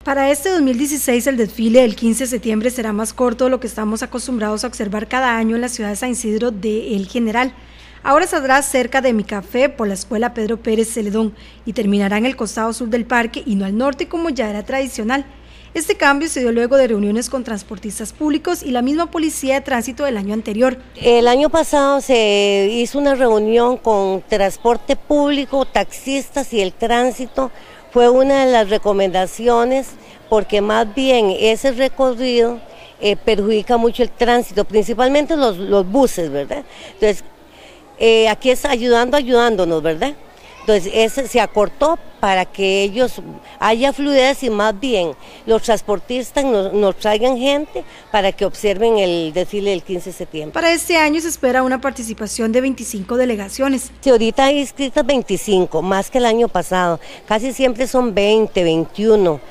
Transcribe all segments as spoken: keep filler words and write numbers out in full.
Para este dos mil dieciséis, el desfile del quince de septiembre será más corto de lo que estamos acostumbrados a observar cada año en la ciudad de San Isidro de El General. Ahora saldrá cerca de Mi Café por la escuela Pedro Pérez Celedón y terminará en el costado sur del parque y no al norte como ya era tradicional. Este cambio se dio luego de reuniones con transportistas públicos y la misma policía de tránsito del año anterior. El año pasado se hizo una reunión con transporte público, taxistas y el tránsito. Fue una de las recomendaciones porque más bien ese recorrido eh, perjudica mucho el tránsito, principalmente los, los buses, ¿verdad? Entonces, eh, aquí es ayudando, ayudándonos, ¿verdad? Entonces, ese se acortó para que ellos haya fluidez y más bien los transportistas nos, nos traigan gente para que observen el desfile del quince de septiembre. Para este año se espera una participación de veinticinco delegaciones. Sí, ahorita hay inscritas veinticinco, más que el año pasado. Casi siempre son veinte, veintiuno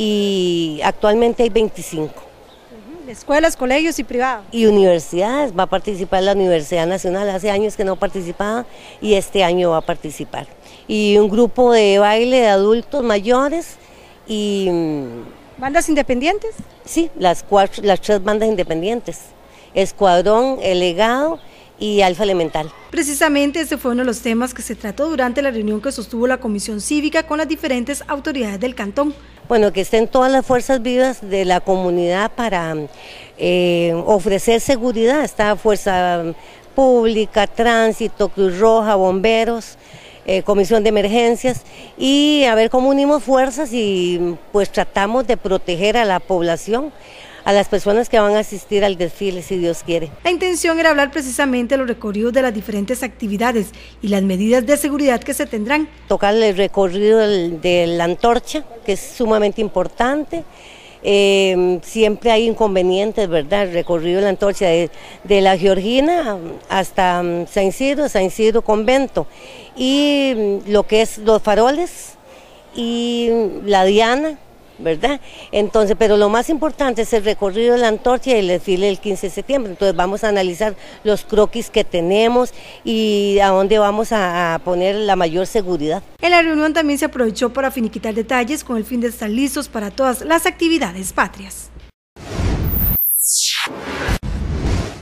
y actualmente hay veinticinco. Escuelas, colegios y privados. Y universidades, va a participar la Universidad Nacional, hace años que no participaba y este año va a participar. Y un grupo de baile de adultos mayores y... ¿Bandas independientes? Sí, las, cuatro, las tres bandas independientes, Escuadrón, El Legado y Alfa Elemental. Precisamente este fue uno de los temas que se trató durante la reunión que sostuvo la Comisión Cívica con las diferentes autoridades del cantón. Bueno, que estén todas las fuerzas vivas de la comunidad para eh, ofrecer seguridad. Está Fuerza Pública, Tránsito, Cruz Roja, Bomberos, eh, Comisión de Emergencias y a ver cómo unimos fuerzas y pues tratamos de proteger a la población, a las personas que van a asistir al desfile, si Dios quiere. La intención era hablar precisamente de los recorridos de las diferentes actividades y las medidas de seguridad que se tendrán. Tocar el recorrido del, de la antorcha, que es sumamente importante. Eh, siempre hay inconvenientes, ¿verdad? El recorrido de la antorcha de, de la Georgina hasta um, San Isidro, San Isidro Convento. Y um, lo que es los faroles y la Diana, ¿verdad? Entonces, pero lo más importante es el recorrido de la antorcha y el desfile del quince de septiembre. Entonces vamos a analizar los croquis que tenemos y a dónde vamos a, a poner la mayor seguridad. En la reunión también se aprovechó para finiquitar detalles con el fin de estar listos para todas las actividades patrias.